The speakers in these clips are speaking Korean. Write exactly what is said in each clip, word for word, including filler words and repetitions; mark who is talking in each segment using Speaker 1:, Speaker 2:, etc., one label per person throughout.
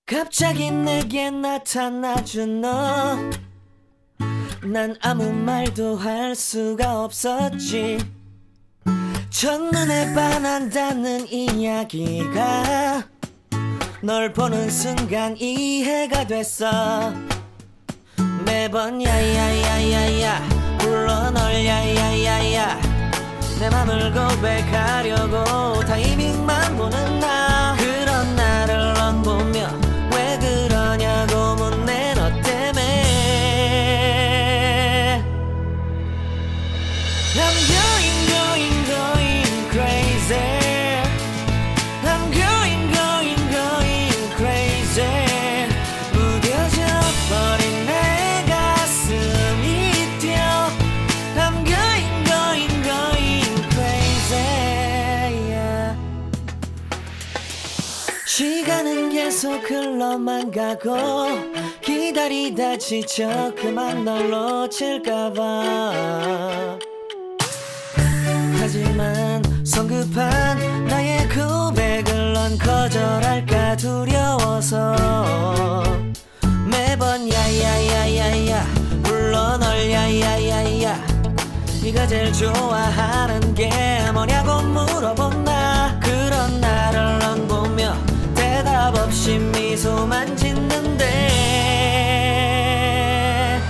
Speaker 1: 갑자기 내게 나타나준 너, 난 아무 말도 할 수가 없었지. 첫눈에 반한다는 이야기가 널 보는 순간 이해가 됐어. 매번 야야야야야 불러 널 야야야야, 내 맘을 고백하려고 타이밍만 보는 나. 그런 나를 넌 보며 왜 그러냐고 묻네. 너 때문에 I'm going going going crazy. I'm going going going crazy. 무뎌져 버린 내 가슴이 뛰어. I'm going going going crazy, yeah. 시간은 계속 흘러만 가고 기다리다 지쳐 그만 널 놓칠까봐. 하지만 성급한 나의 고백을 넌 거절할까 두려워서 매번 야야야야야 불러 널 야야야야. 네가 제일 좋아하는 게 뭐냐고 물어본 나. 그런 나를 넌 보며 대답 없이 미소만 짓는데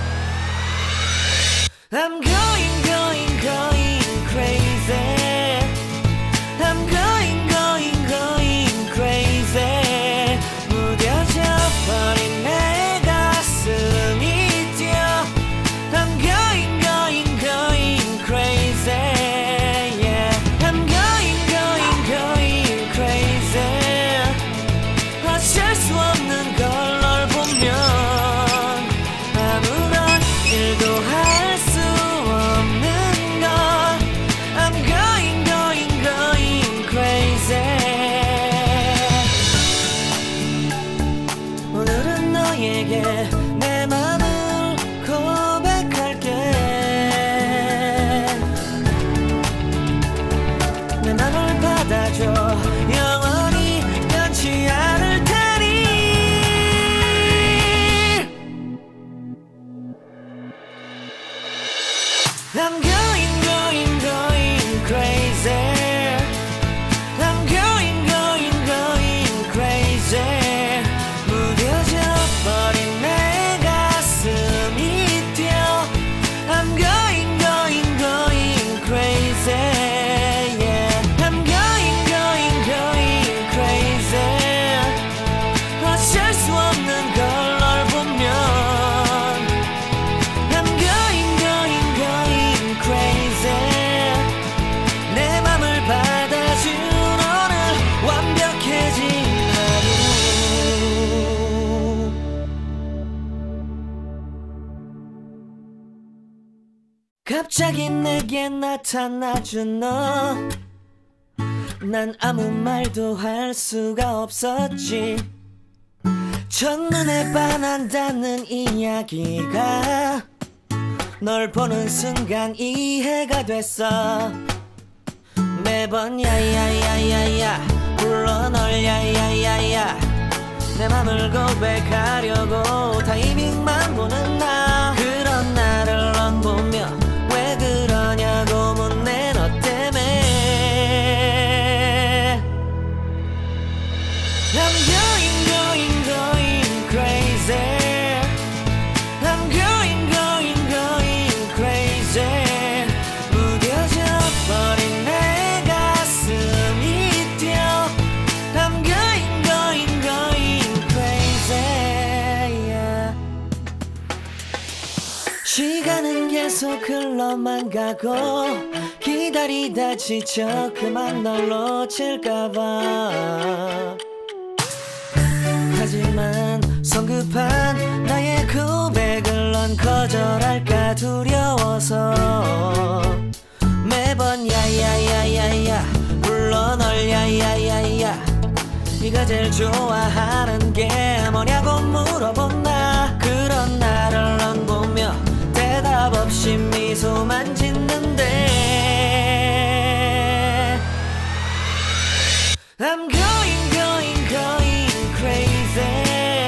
Speaker 1: I'm going going going crazy. I'm going going going crazy. 무뎌져 버린 내 가슴이 뛰어. I'm going going going crazy, yeah. I'm going going going crazy. 어쩔 수 없는 걸 널 보면 아무런 일도 할 수 없는 걸. I'm going going going crazy. 오늘은 너에게 내 맘을 고백할게. 내 맘을 받아줘. 영원히 변치 않을 테니. I'm going going going crazy. I'm going going going crazy. 무뎌져 버린 내 가슴이 뛰어. I'm going going going crazy, yeah. I'm going going going crazy. 어쩔 수 없는 걸 널 보면 I'm going going going crazy. 내 맘을 받아준 오늘 완벽해진 하루. 갑자기 내게 나타나준 너, 난 아무 말도 할 수가 없었지. 첫눈에 반한다는 이야기가 널 보는 순간 이해가 됐어. 매번 야야야야야 불러 널 야야야야, 내 맘을 고백하려고 타이밍만 보는 나. 그런 나를 넌 보며 왜 그러냐고 묻네. 너 때문에 I'm going going going crazy. I'm going going going crazy. 무뎌져 버린 내 가슴이 뛰어. I'm going going going crazy, yeah. 시간은 계속 흘러만 가고 기다리다 지쳐 그만 널 놓칠까봐. 하지만 성급한 나의 고백을 넌 거절할까 두려워서 매번 야야야야야 불러 널 야야야야. 네가 제일 좋아하는 게 뭐냐고 물어본 나. 그런 나를 넌 보며 대답 없이 미소만 짓는데 I'm going going going crazy.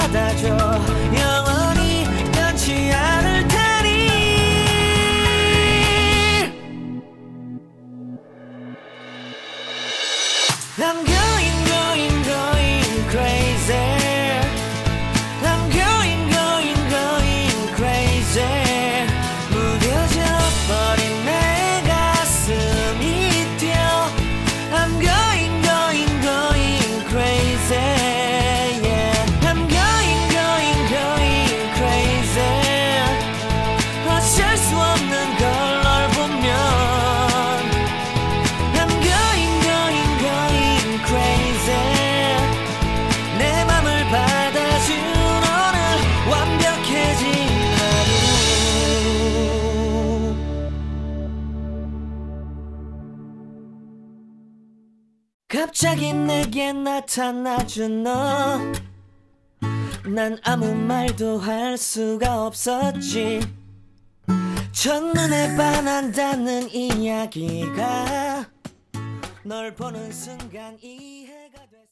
Speaker 1: 받아줘. 영원히 변치 않을 테니. I'm going going going crazy. I'm going going going crazy. 무뎌져 버린 내 가슴이 뛰어. I'm going going going crazy. Yeah. I'm going going going crazy. 어쩔 수 없는 걸 널 보면. I'm going going going crazy. 내 맘을 받아준 오늘 완벽해진 하루. 갑자기 내게 나타나준 너. 난 아무 말도 할 수가 없었지. 첫눈에 반한다는 이야기가 널 보는 순간 이해가 됐어.